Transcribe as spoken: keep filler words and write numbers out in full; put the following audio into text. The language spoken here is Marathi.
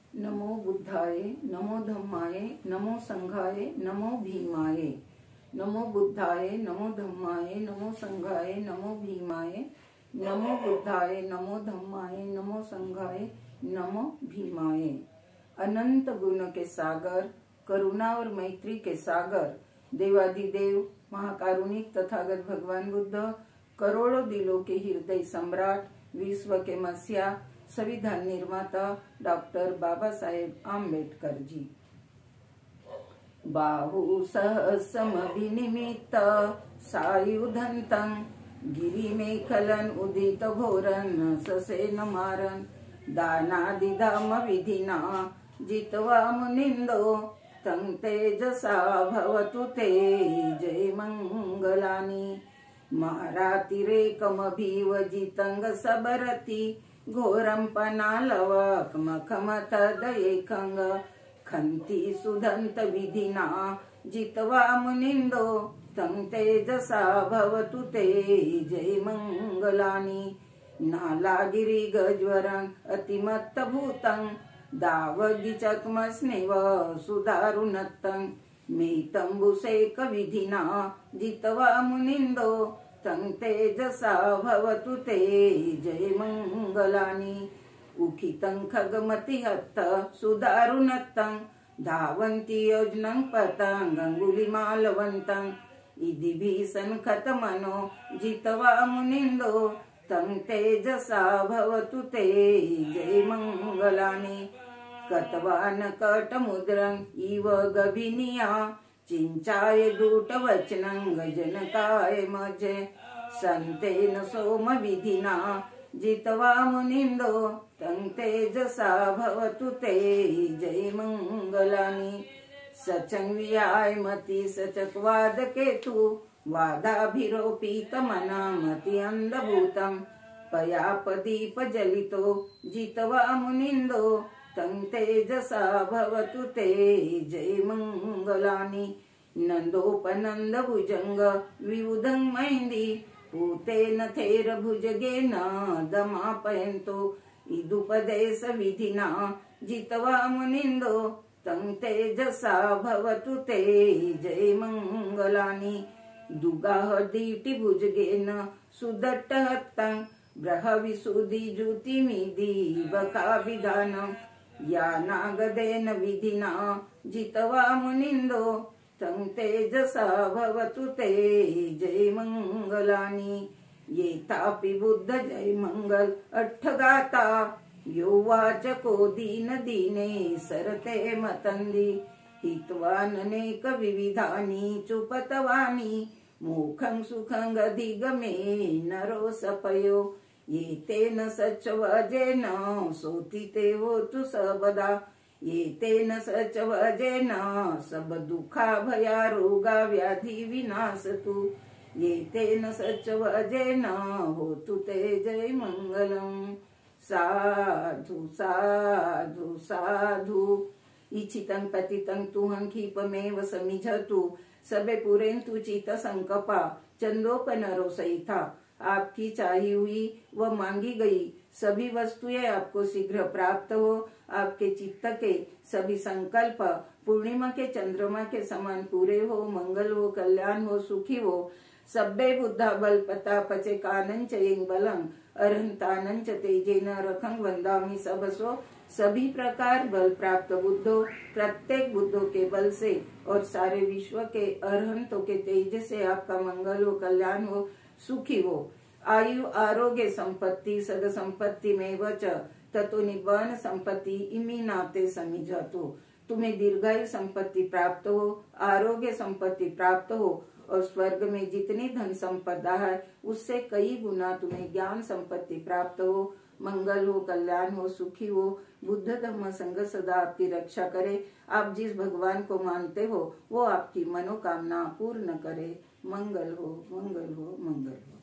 नमो बुद्धाय, नमो धम्माय, नमो संघाय, नमो भीमाय। नमो बुद्धाय, नमो धम्माय, नमो संघाय, नमो भीमाय। नमो बुद्धाय, नमो धम्माय, नमो संघाय, नमो भीमाय। अनंत गुण के सागर, करुणा और मैत्री के सागर, देवादिदेव महाकारुणिक तथागत भगवान बुद्ध, करोड़ों दिलों के हृदय सम्राट, विश्व के मसीहा, संविधान निर्माता डॉक्टर बाबा साहेब आम्बेडकर जी। बाहु सहसमभिनिमित्त सायुधन्तं गिरिमेखलन उदित घोरन ससेन मारन दानादिधाम विधिना जित्वा मुनिन्दो तं तेजसा भवतु ते जय मंगलानि। मारातिरेकमभिवजितं सबरति घोरं पनालवक मखमतदयेकं खन्ति सुधन्त विधिना जित्वा मुनिन्दो तं तेजसा भवतु ते जय मंगलानि। नालागिरि गज्वरं अतिमत्तभूतं दावगिचकमस्नेव सुदारुणत्तं मेतम्बुसेक विधिना जित्वा मुनिन्दो तं तेजसा भवतु ते जय मंगलानि। उखितं खगमतिहत्त सुदारुणत्तं धावन्ति योजनं पतं गङ्गुलिमालवन्तं इति भीषणखतमनो जित्वा मुनिन्दो तं तेजसा भवतु ते जय मंगलानि। कतवान कटमुद्रं इव गभिनिया चिंचाय दूटवचनं गजनकाय मजे संतेन सोम विधिना जित्वा मुनिन्दो तं तेजसा भवतु ते जय मंगलानि। सचं विहाय मति सचक्वाद केतु वादाभिरोपितमना मति अंधभूतं पयापदीप जलितो जित्वा मुनिन्दो तं तेजसा भवतु ते जय मंगलानि। नन्दोपनन्द भुजंग विबुधं मैन्दी पूतेन थेर भुजगेन दमापयन्तो इदुपदेश विधिना जित्वा मुनिन्दो तं तेजसा भवतु ते जय मंगलानि। दुगाहदीटि भुजगेन सुदट्टहत्तं ब्रह्मविशुद्धि ज्योतिमिति बकाभिधानं यानागदेन विधिना जित्वा मुनिन्दो तं तेजसा भवतु ते जय मंगलानि। येतापि बुद्ध जय मंगल अट्ठगाता योवाचको दीन दीने सरते मतन्दी हित्वाननेक विविधानि चुपतवानि मोखं सुखं अधिगमे नरो सपयो येतेन सचवजेन सोतिते होतु सबदा येतेन सचवजेन सब दुखा भया रोगा व्याधि विनाशतु येतेन सचवजेन होतु ते जय मंगलम्। साधु साधु साधु इच्छितं पतितं तुहं क्षिपमेव समिझतु सबे पुरेन्तु चित संकपा चंदोपनरो सहिता। आपकी चाही हुई व मांगी गई सभी वस्तुएं आपको शीघ्र प्राप्त हो। आपके चित्त के सभी संकल्प पूर्णिमा के चंद्रमा के समान पूरे हो, मंगल हो, कल्याण हो, सुखी हो। सब्बे बुद्धा बल पता पचे कानंच येंग बलं अरहंतानंच तेजेन रखं वंदामि सबसो। सभी प्रकार बल प्राप्त बुद्धों, प्रत्येक बुद्धों के बल से और सारे विश्व के अरहंतों के तेज से आपका मंगल हो, कल्याण हो, सुखी हो। आयु आरोग्य संपत्ति सद संपत्ति में वच ततो निब्बान संपत्ति इमी नाते समिझतो। तुम्हें दीर्घायु संपत्ति प्राप्त हो, आरोग्य संपत्ति प्राप्त हो और स्वर्ग में जितनी धन संपदा है उससे कई गुना तुम्हें ज्ञान संपत्ति प्राप्त हो, मंगल हो, कल्याण हो, सुखी हो। बुद्ध धम्म संघ सदा आपकी रक्षा करे। आप जिस भगवान को मानते हो वो आपकी मनोकामना पूर्ण करे। मंगल हो, मंगल हो, मंगल हो।